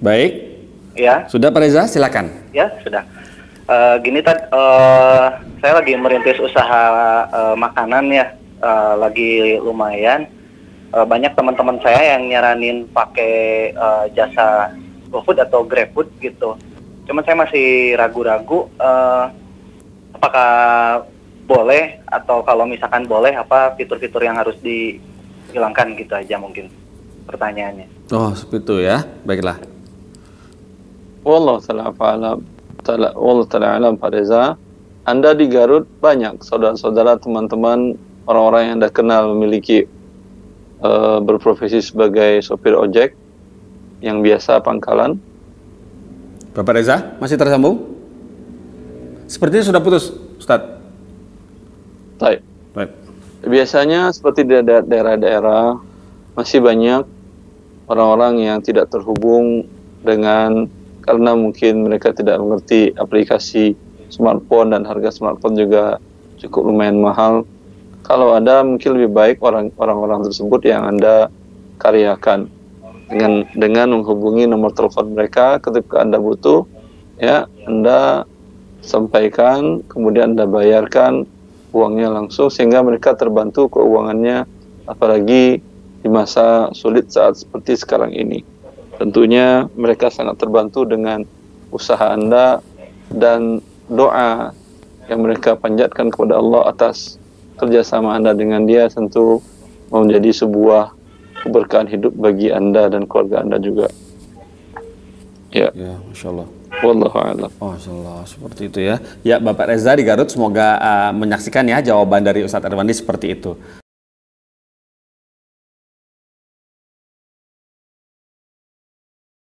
Baik, Ya, sudah Pak Reza, silakan. ya sudah. Saya lagi merintis usaha makanan ya, lagi lumayan. Banyak teman-teman saya yang nyaranin pakai jasa GoFood atau GrabFood gitu. Cuman saya masih ragu-ragu, apakah boleh, atau kalau misalkan boleh, apa fitur-fitur yang harus dihilangkan gitu aja mungkin pertanyaannya. Oh, seperti itu ya. Baiklah. Wallah ta'ala alam Pak Reza. Anda di Garut banyak saudara-saudara, teman-teman, orang-orang yang Anda kenal memiliki berprofesi sebagai sopir ojek yang biasa pangkalan. Bapak Reza, masih tersambung? Sepertinya sudah putus, Ustadz. Baik. Baik. Biasanya seperti di daerah-daerah masih banyak orang-orang yang tidak terhubung dengan, karena mungkin mereka tidak mengerti aplikasi smartphone dan harga smartphone juga cukup lumayan mahal. Kalau ada, mungkin lebih baik orang-orang tersebut yang Anda karyakan dengan menghubungi nomor telepon mereka ketika Anda butuh, ya Anda sampaikan, kemudian Anda bayarkan uangnya langsung sehingga mereka terbantu keuangannya, apalagi di masa sulit saat seperti sekarang ini. Tentunya mereka sangat terbantu dengan usaha Anda dan doa yang mereka panjatkan kepada Allah atas kerjasama Anda dengan dia, tentu menjadi sebuah keberkahan hidup bagi Anda dan keluarga Anda juga. Ya, Masya Allah. wallahu a'lam. Masya Allah, seperti itu ya. Ya, Bapak Reza di Garut, semoga menyaksikan ya jawaban dari Ustadz Irwandi seperti itu.